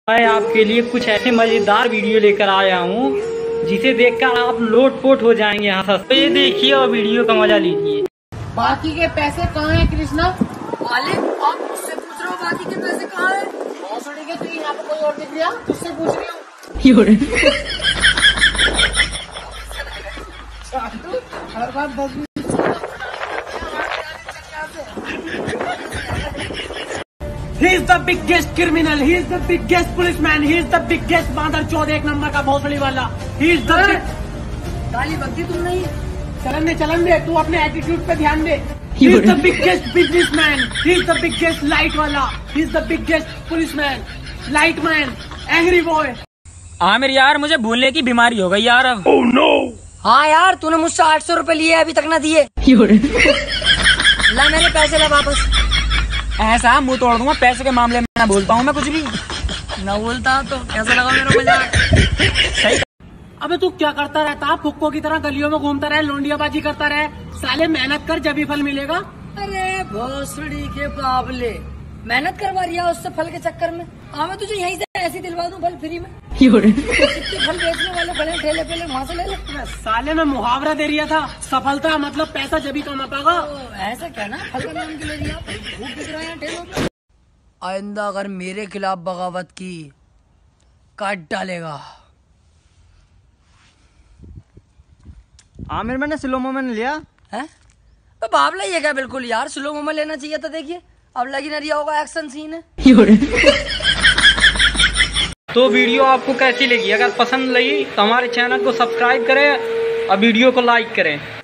मैं आपके लिए कुछ ऐसे मजेदार वीडियो लेकर आया हूँ जिसे देखकर आप लोटपोट हो जाएंगे यहाँ से। तो ये देखिए और वीडियो का मजा लीजिए। बाकी के पैसे कहाँ हैं कृष्णा? मालिक आप मुझसे पूछ रहे हो बाकी के पैसे कहाँ हैं? भोसड़ी के तू यहाँ पे कोई और दिख रहा? तुझसे पूछ रही हूँ। हर बार 10-20 He is the biggest criminal. He is the biggest policeman. He is the biggest बांदर चौध एक नंबर का भोसड़ी वाला. He is the गाली बकती तुम नहीं? चलन दे तू अपने एटीट्यूड पे ध्यान दे. He is the biggest businessman. He is the biggest light वाला. He is the biggest policeman. Light man. Angry boy. Aamir यार मुझे भूलने की बीमारी हो गई यार अब। Oh no. हाँ यार तूने मुझसे 800 रुपए लिए अभी तक ना दिए। ला मेरे पैसे ला वापस। ऐसा मुंह तोड़ दूंगा, पैसे के मामले में ना बोलता हूँ मैं कुछ भी। ना बोलता तो कैसा लगा मेरा मजाक? सही। अबे तू क्या करता रहता? फुक्को की तरह गलियों में घूमता रहे, लोंडियाबाजी करता रहे। साले मेहनत कर जब ही फल मिलेगा। अरे भोसड़ी के बाबले, मेहनत करवा रही है उससे फल के चक्कर में। हाँ मैं तुझे यहीं से ऐसे दिलवा दूं फल फ्री में। कितने फल बेचने वाले बड़े ठेले पे वहाँ से ले ले। साले में मुहावरा दे रिया था, सफलता मतलब पैसा जब ही कमा पाएगा। ऐसा क्या ना, फल का नाम क्यों ले लिया? खूब बिक रहा है ठेलों पे। आइंदा अगर मेरे खिलाफ बगावत की काट डालेगा। आमिर मैंने स्लो मोमेंट लिया है तो बाबला ये क्या बिल्कुल यार, स्लो मोमेंट लेना चाहिए था। देखिए अब लगी ना रिया होगा, एक्शन सीन है। तो वीडियो आपको कैसी लगी? अगर पसंद लगी तो हमारे चैनल को सब्सक्राइब करें और वीडियो को लाइक करें।